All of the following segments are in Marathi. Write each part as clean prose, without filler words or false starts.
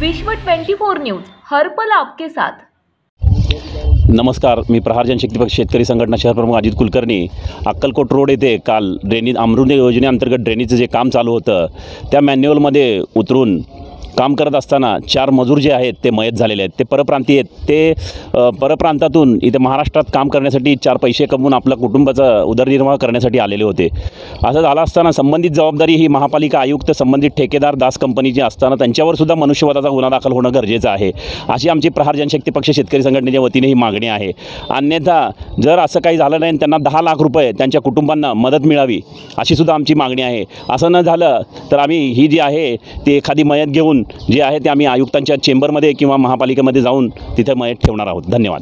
विश्व 24 न्यूज हर पल आपके साथ। नमस्कार, मी प्रहार जनशक्ती पक्ष शेतकरी संघटना शहर प्रमुख अजित कुलकर्णी। अक्कलकोट रोड येथे काल ड्रेनेज अमृत योजनेअंतर्गत ड्रेनेजचं जे काम चालू होतं त्या मॅन्युअलमध्ये उतरून काम करत असताना 4 मजूर जे आहेत ते मयत झालेले आहेत। ते परप्रांतीय आहेत। ते परप्रांतातून इथे महाराष्ट्रात काम करण्यासाठी 4 पैसे कमवून आपल्या कुटुंबाचा उदरनिर्वाह करण्यासाठी आलेले होते। असं झालं असताना संबंधित जबाबदारी ही महापालिका आयुक्त, संबंधित ठेकेदार, दास कंपनीची असताना त्यांच्यावर सुद्धा मनुष्यवधाचा गुन्हा दाखल होणं गरजेचं आहे, अशी आमची प्रहार जनशक्ती पक्ष शेतकरी संघटनेच्या वतीने ही मागणी आहे। अन्यथा जर असं काही झालं नाही त्यांना 10 लाख रुपये त्यांच्या कुटुंबांना मदत मिळावी अशी सुद्धा आमची मागणी आहे। असं न झालं तर आम्ही ही जी आहे ती एखादी मयत घेऊन जे आहे ते आम्ही आयुक्तांच्या चेंबरमध्ये किंवा महापालिकेमध्ये जाऊन तिथे मयत ठेवणार आहोत। धन्यवाद।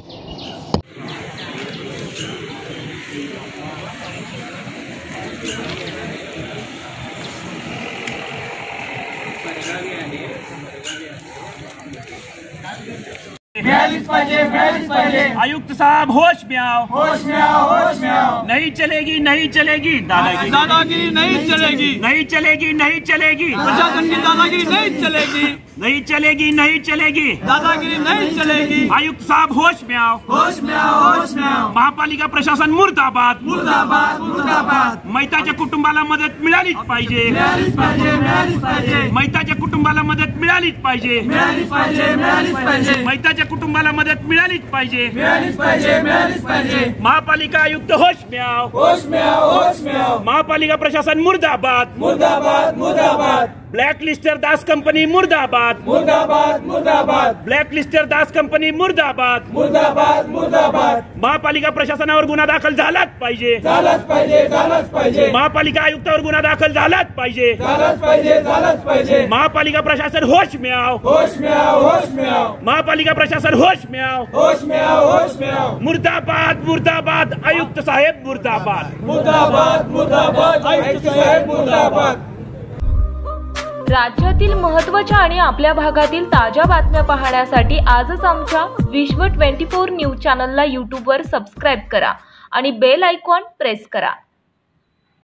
आयुक्त साहब होश में आओ, होश में आओ, होश में आओ। नहीं चलेगी, नहीं चलेगी दादागिरी, दादागिरी नहीं चलेगी, नहीं चलेगी, नहीं चलेगी प्रशासन की दादागिरी नहीं चलेगी, नहीं चलेगी, नहीं चलेगी दादागिरी नहीं चलेगी। आयुक्त साहब होश में आओ, होश में आओ, होश में आओ। महापालिका प्रशासन मुर्दाबाद, मुर्दाबाद, मुर्दाबाद। मैताच्या कुटुंबाला मदत मिळालीच पाहिजे, मिळालीच पाहिजे, मिळालीच पाहिजे, मैताच्या कुटुंबाला मदत मिळालीच पाहिजे, मिळालीच पाहिजे, मिळालीच पाहिजे, मैताच्या कुटुंबाला मदत मिळालीच पाहिजे, मिळालीच पाहिजे, मिळालीच पाहिजे। महापालिका आयुक्त होश में आओ, होश में आओ, होश में आओ। महापालिका प्रशासन मुर्दाबाद, मुर्दाबाद, मुर्दाबाद, ब्लैक लिस्टर दास कंपनी मुर्दाबाद, मुर्दाबाद, मुर्दाबाद, ब्लॅक लिस्टर दास कंपनी मुर्दाबाद, मुर्दाबाद, मुर्दाबाद। महापालिका प्रशासनावर गुन्हा दाखल झालाच पाहिजे, झालाच पाहिजे, झालाच पाहिजे, महापालिका आयुक्तावर गुन्हा दाखल झालाच पाहिजे, झालाच पाहिजे, झालाच पाहिजे। महापालिका प्रशासन होश में आओ, होश में आओ, होश में आओ, महापालिका प्रशासन होश में आओ, होश में आओ, होश में आओ। मुर्दाबाद, मुर्दाबाद, आयुक्त साहेब मुर्दाबाद, मुर्दाबाद, मुर्दाबाद, आयुक्त साहेब मुर्दाबाद। राज्यातील महत्त्वाच्या आणि आपल्या भागातील ताज्या बातम्या पाहण्यासाठी आजच आमच्या विश्व 24 न्यूज चॅनलला यूट्यूबवर सबस्क्राईब करा आणि बेल आयकॉन प्रेस करा।